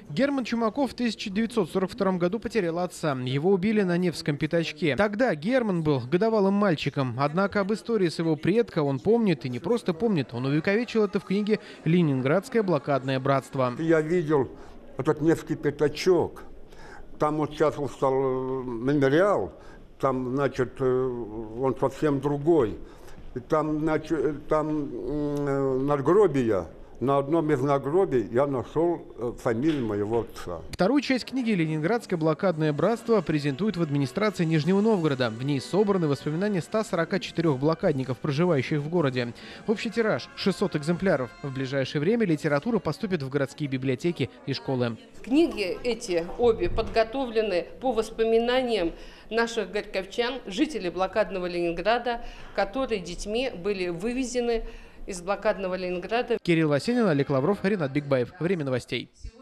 Герман Чумаков в 1942 году потерял отца. Его убили на Невском пятачке. Тогда Герман был годовалым мальчиком. Однако об истории своего предка он помнит, и не просто помнит. Он увековечил это в книге «Ленинградское блокадное братство». Я видел этот Невский пятачок. Там вот сейчас он стал мемориал. Там, значит, он совсем другой. И там, значит, там надгробия. На одном из надгробий я нашел фамилию моего отца. Вторую часть книги «Ленинградское блокадное братство» презентуют в администрации Нижнего Новгорода. В ней собраны воспоминания 144 блокадников, проживающих в городе. Общий тираж – 600 экземпляров. В ближайшее время литература поступит в городские библиотеки и школы. Книги эти обе подготовлены по воспоминаниям наших горьковчан, жителей блокадного Ленинграда, которые детьми были вывезены из блокадного Ленинграда. Кирилл Васенин, Олег Лавров, Ренат Бигбаев. Время новостей.